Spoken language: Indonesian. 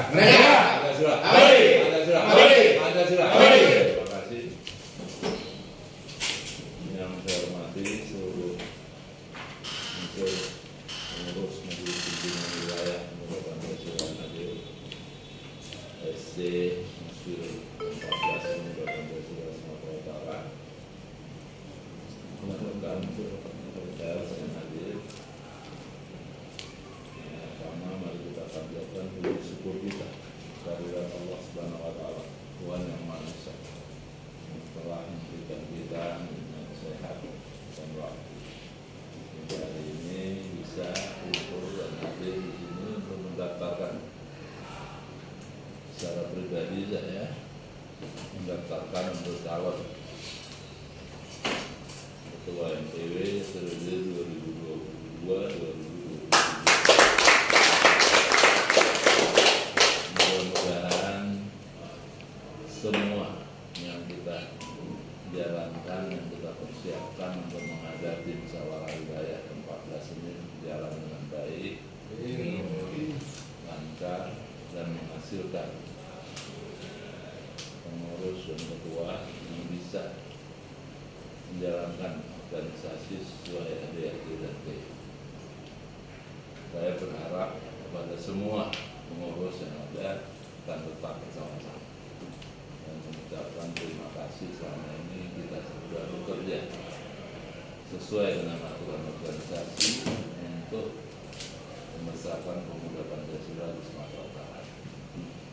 Merdeka! Pancasila! Abadi! Pancasila! Abadi! Pancasila! Abadi! Terima kasih. Yang saya hormati seluruh unsur pengurus Majelis Pimpinan Wilayah Pemuda Pancasila Hadir SD Musfil 14 Pemuda Pancasila Sumatera Utara, rekan pers yang hadir. Pertama, mari kita panjatkan puji syukur kita kehadirat Allah Subhanahu Wa Taala, Tuhan yang Maha Esa, yang telah memberikan kita dengan sehat dan waktu. Hingga hari ini bisa kumpul dan hadir di sini untuk mendaftarkan. Secara pribadi saya mendaftarkan untuk calon Ketua MPW periode 2022-2023. Mudah-mudahan semua yang kita jalankan, yang kita persiapkan untuk menghadapi musyawarah wilayah ke-14 ini berjalan dengan baik, lancar, dan menghasilkan pengurus dan ketua yang bisa menjalankan organisasi sesuai ADART dan T. Saya berharap kepada semua pengurus yang ada akan tetap bersama-sama dan mengucapkan terima kasih selama ini kita sudah bekerja sesuai dengan aturan organisasi untuk membesarkan pemuda Pancasila di Sumatera Utara.